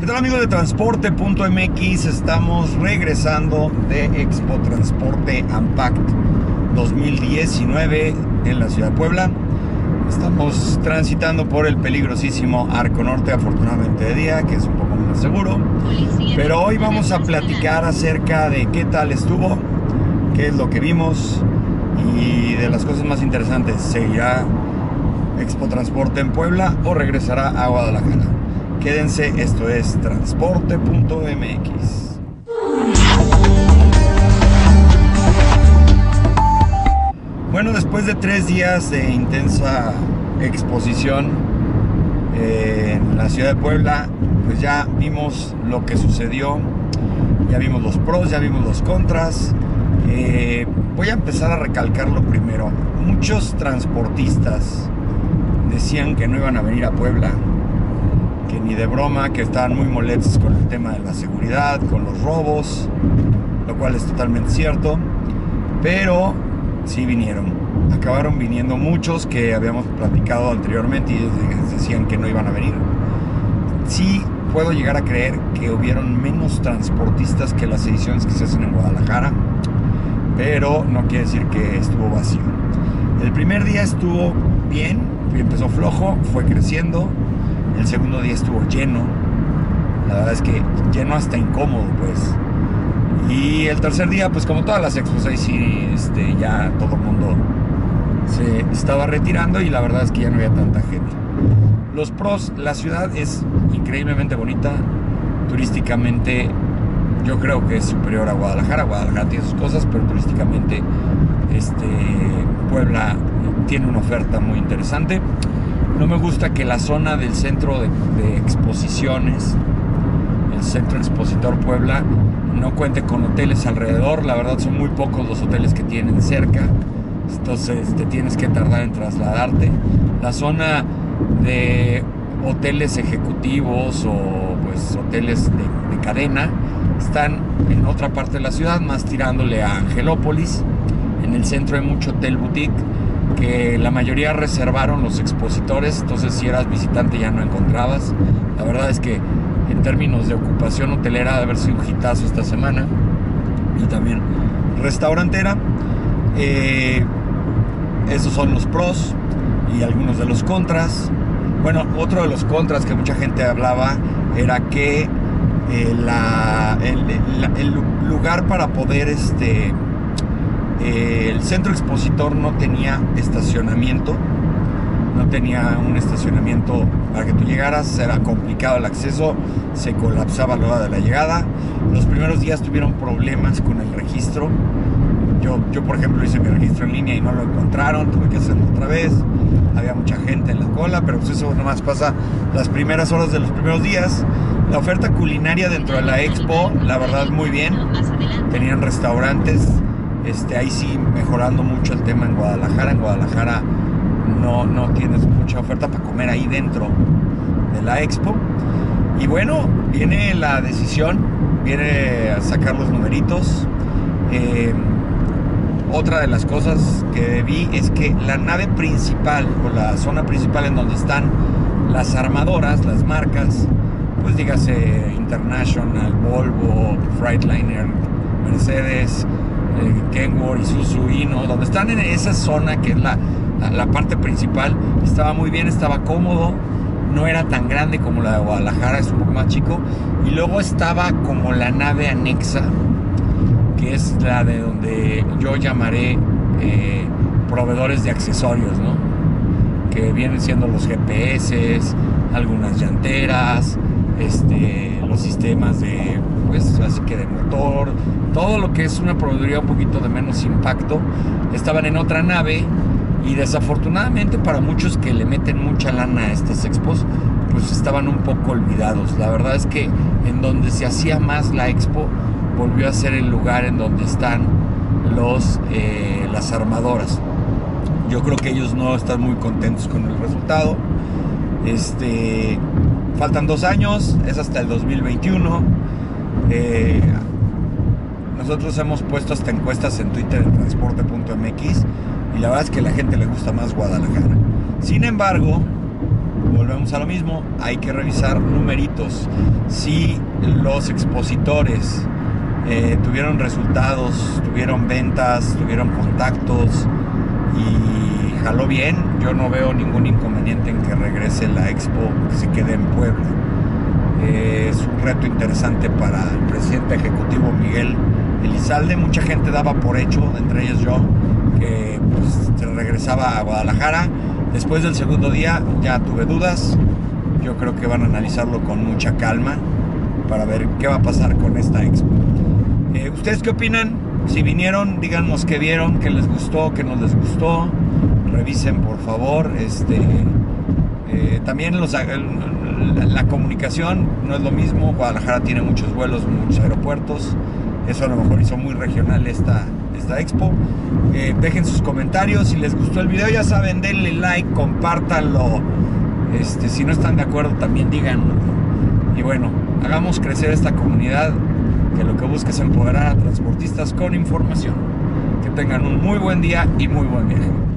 ¿Qué tal, amigos de Transporte.mx? Estamos regresando de Expo Transporte Unpacked 2019 en la ciudad de Puebla. Estamos transitando por el peligrosísimo Arco Norte, afortunadamente de día, que es un poco más seguro. Pero hoy vamos a platicar acerca de qué tal estuvo, qué es lo que vimos y de las cosas más interesantes. ¿Seguirá Expo Transporte en Puebla o regresará a Guadalajara? Quédense, esto es Transporte.mx. Bueno, después de 3 días de intensa exposición en la ciudad de Puebla, pues ya vimos lo que sucedió, ya vimos los pros, ya vimos los contras. Voy a empezar a recalcar lo primero. Muchos transportistas decían que no iban a venir a Puebla, que ni de broma, que estaban muy molestos con el tema de la seguridad, con los robos, lo cual es totalmente cierto, pero sí vinieron. Acabaron viniendo muchos que habíamos platicado anteriormente y decían que no iban a venir. Sí puedo llegar a creer que hubieron menos transportistas que las ediciones que se hacen en Guadalajara, pero no quiere decir que estuvo vacío. El primer día estuvo bien, empezó flojo, fue creciendo. El segundo día estuvo lleno, la verdad es que lleno hasta incómodo, pues. Y el tercer día, pues como todas las expos, ahí sí ya todo el mundo se estaba retirando y la verdad es que ya no había tanta gente. Los pros: la ciudad es increíblemente bonita, turísticamente yo creo que es superior a Guadalajara. Guadalajara tiene sus cosas, pero turísticamente Puebla tiene una oferta muy interesante. No me gusta que la zona del centro de exposiciones, el Centro Expositor Puebla, no cuente con hoteles alrededor. La verdad son muy pocos los hoteles que tienen cerca, entonces te tienes que tardar en trasladarte. La zona de hoteles ejecutivos o pues hoteles de cadena están en otra parte de la ciudad, más tirándole a Angelópolis. En el centro hay mucho hotel boutique que la mayoría reservaron los expositores, entonces si eras visitante ya no encontrabas. La verdad es que en términos de ocupación hotelera ha de haber sido un hitazo esta semana, y también restaurantera. Esos son los pros y algunos de los contras. Bueno, otro de los contras que mucha gente hablaba era que el lugar para poder el centro expositor no tenía estacionamiento, no tenía un estacionamiento para que tú llegaras, era complicado el acceso, se colapsaba a la hora de la llegada. Los primeros días tuvieron problemas con el registro. Yo por ejemplo hice mi registro en línea y no lo encontraron, tuve que hacerlo otra vez. Había mucha gente en la cola, pero pues eso nomás pasa las primeras horas de los primeros días. La oferta culinaria dentro de la expo, la verdad, muy bien. Tenían restaurantes. Ahí sí mejorando mucho el tema en Guadalajara. En Guadalajara no tienes mucha oferta para comer ahí dentro de la expo. Y bueno, viene la decisión, viene a sacar los numeritos. Otra de las cosas que vi es que la nave principal o la zona principal en donde están las armadoras, las marcas, pues dígase International, Volvo, Freightliner, Mercedes, Kenworth, Isuzu, Hino, donde están en esa zona que es la parte principal, estaba muy bien, estaba cómodo, no era tan grande como la de Guadalajara, es un poco más chico. Y luego estaba como la nave anexa, que es la de donde yo llamaré proveedores de accesorios, ¿no? Que vienen siendo los GPS, algunas llanteras, los sistemas de, pues así que de motor, todo lo que es una proveeduría un poquito de menos impacto, estaban en otra nave. Y desafortunadamente para muchos que le meten mucha lana a estas expos, pues estaban un poco olvidados. La verdad es que en donde se hacía más la expo volvió a ser el lugar en donde están las armadoras. Yo creo que ellos no están muy contentos con el resultado. Faltan 2 años, es hasta el 2021. Nosotros hemos puesto hasta encuestas en Twitter en Transporte.mx y la verdad es que a la gente le gusta más Guadalajara. Sin embargo, volvemos a lo mismo, hay que revisar numeritos. Si los expositores tuvieron resultados, tuvieron ventas, tuvieron contactos y jaló bien, yo no veo ningún inconveniente en que regrese la expo, que se quede en Puebla. Es un reto interesante para el presidente ejecutivo Miguel Elizalde. Mucha gente daba por hecho, entre ellos yo, que pues, se regresaba a Guadalajara. Después del segundo día ya tuve dudas. Yo creo que van a analizarlo con mucha calma para ver qué va a pasar con esta expo. ¿Ustedes qué opinan? Si vinieron, díganos qué vieron, qué les gustó, qué no les gustó. Revisen, por favor. También la comunicación no es lo mismo. Guadalajara tiene muchos vuelos, muchos aeropuertos. Eso a lo mejor hizo muy regional esta expo. Dejen sus comentarios. Si les gustó el video, ya saben, denle like, compártanlo. Si no están de acuerdo, también díganlo. Y bueno, hagamos crecer esta comunidad, que lo que busca es empoderar a transportistas con información. Que tengan un muy buen día y muy buen viaje.